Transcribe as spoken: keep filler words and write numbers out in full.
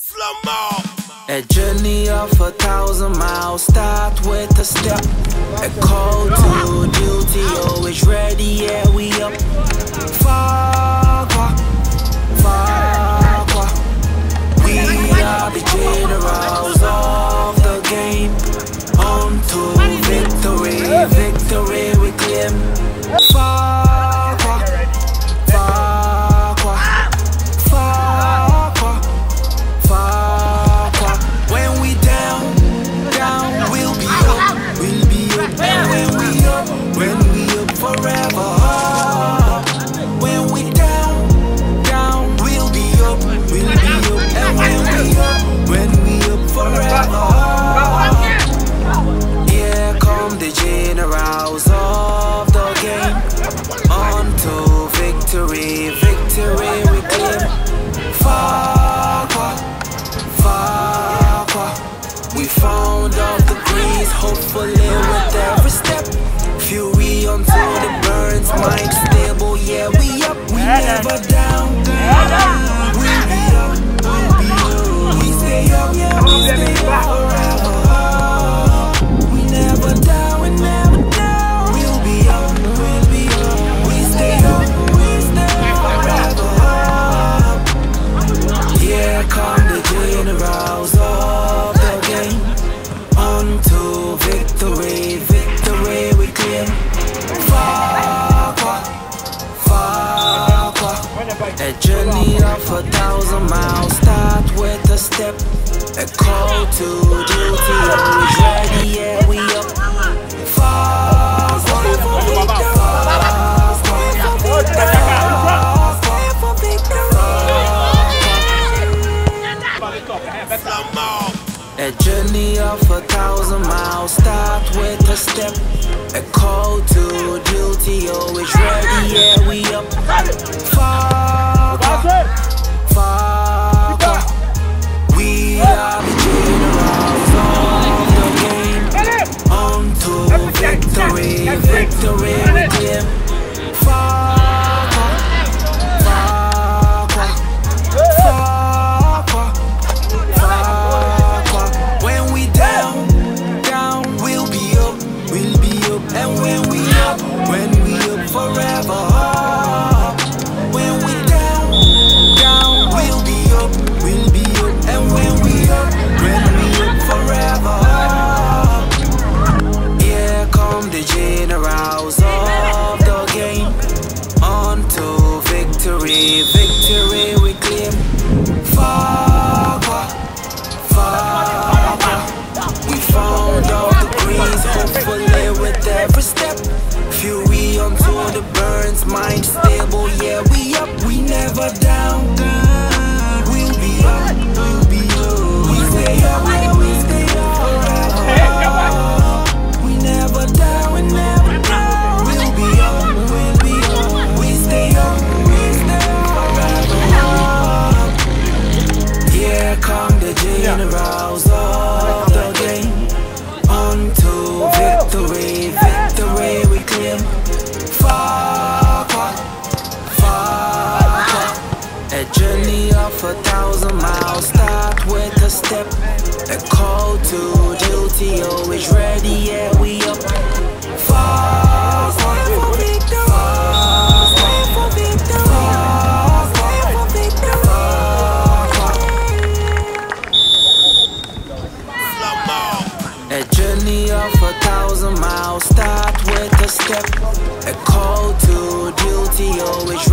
A journey of a thousand miles, start with a step. A call to duty, always ready, yeah, we up. Fakwa, Fakwa, we are the generals of the game. On to victory, victory we claim. Fakwa, Fakwa, Fakwa, Fakwa. When we down, down, we'll be up, we'll be up. And when we up, when we up forever. When we down, down, we'll be up, we'll be up. And when we up, when we up forever. Here come the generals of the game. On to victory, victory we claim. Fakwa, Fakwa, we found out the breeze, hopefully with every step. Fury onto the burns, mind stable, yeah, we up, we never down, down. We be up, we be up, we stay up, yeah, we stay up forever. We never down, we never down. We'll be up, we'll be up, we stay up, we stay up forever. Here come the generals of the game. On to victory, victory we claim. Fakwa, Fakwa, a journey of a thousand miles, start with a step. A call to duty, always ready, yeah, we up. Fakwa, a journey of a thousand miles, start with a step. A call to duty, always ready, yeah, we up. Fakwa, Fakwa, we are the generals of the game. On to victory, victory we claim. Fakwa, Fakwa, Fakwa, Fakwa. When we down, down, we'll be up, we'll be up. And when we up, when we up forever. When we down, down, we'll be up, we'll be up. And when we up, when we up forever. Here come the generals of the game. On to victory, victory we claim. Fakwa, Fakwa, we found all the breeze, hopefully with every step. Fury onto the burns, mind stable, yeah, we up, we never down, down. We'll be up, we'll be up, we stay up, yeah, we stay up forever. We never down, we never down. We'll be up, we'll be up, we stay up, we stay up forever. Here come the generals of the game. On to victory, victory we claim. Fakwa, Fakwa, a journey of a thousand miles, start with a step. A call to duty, always ready, yeah, we up. Fakwa, for victory, Fakwa, for victory, Fakwa, for victory, Fakwa. A journey of a thousand miles, start with a step. A call to duty, always